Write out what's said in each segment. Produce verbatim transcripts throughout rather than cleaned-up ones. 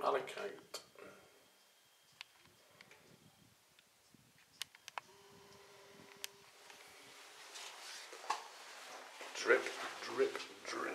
malachite. Drip, drip, drip.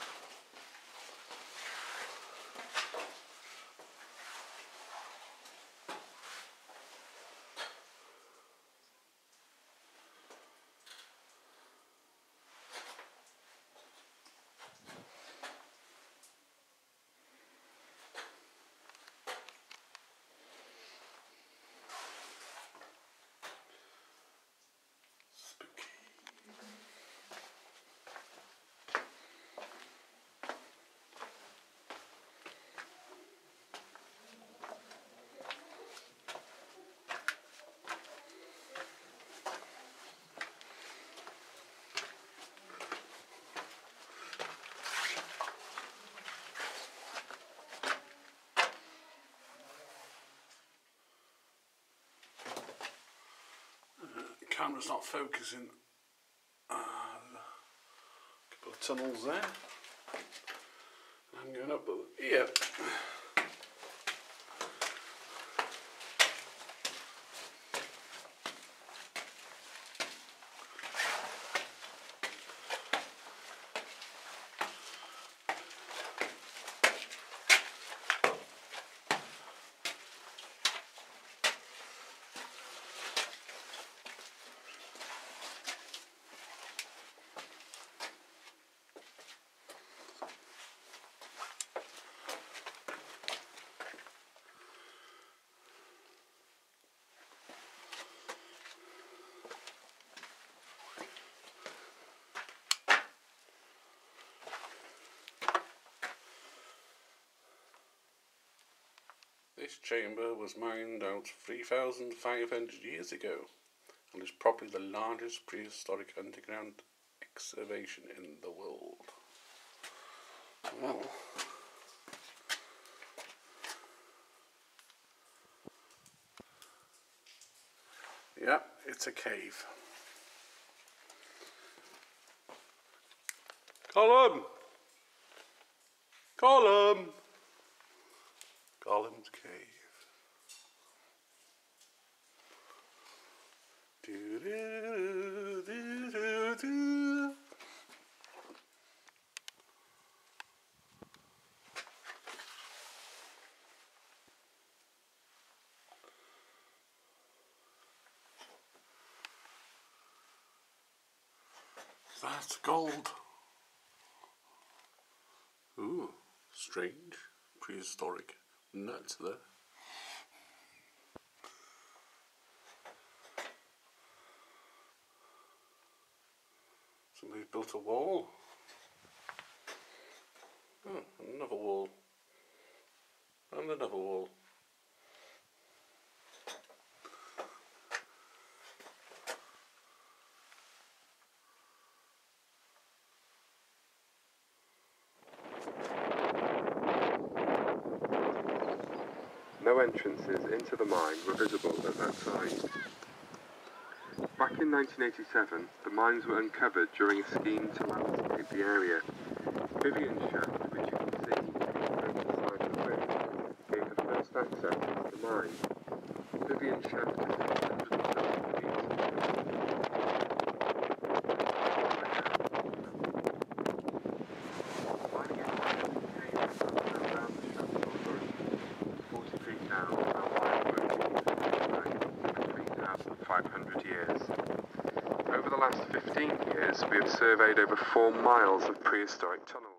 The camera's not focusing. Uh, a couple of tunnels there. I'm going up here. This chamber was mined out three thousand five hundred years ago and is probably the largest prehistoric underground excavation in the world. Well, yeah, it's a cave. Column! Column! Gollum's cave. Do, do, do, do, do. That's gold. Ooh, strange, prehistoric. Nuts there. Somebody built a wall. Oh, another wall. And another wall. No entrances into the mine were visible at that time. Back in nineteen eighty-seven, the mines were uncovered during a scheme to landscape the area. Vivian Shaft, which you can see over the side of the cliff, gave the first access to the mine. Vivian Shaft is one hundred seventy feet. Mining activity came from around the shaft over forty feet down, and wire working three thousand five hundred years. Over the last fifteen years, we have surveyed over four miles of prehistoric tunnels.